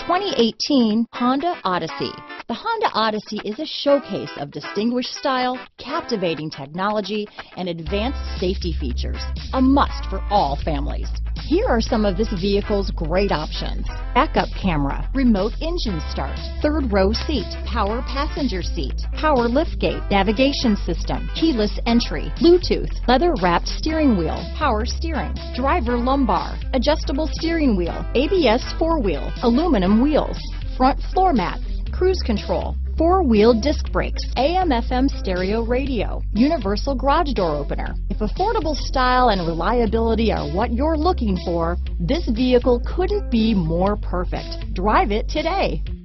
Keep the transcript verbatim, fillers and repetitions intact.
twenty eighteen Honda Odyssey. The Honda Odyssey is a showcase of distinguished style, captivating technology, and advanced safety features. A must for all families. Here are some of this vehicle's great options: backup camera, remote engine start, third row seat, power passenger seat, power liftgate, navigation system, keyless entry, Bluetooth, leather wrapped steering wheel, power steering, driver lumbar, adjustable steering wheel, A B S four wheel, aluminum wheels, front floor mats, cruise control, four-wheel disc brakes, A M F M stereo radio, universal garage door opener. If affordable style and reliability are what you're looking for, this vehicle couldn't be more perfect. Drive it today.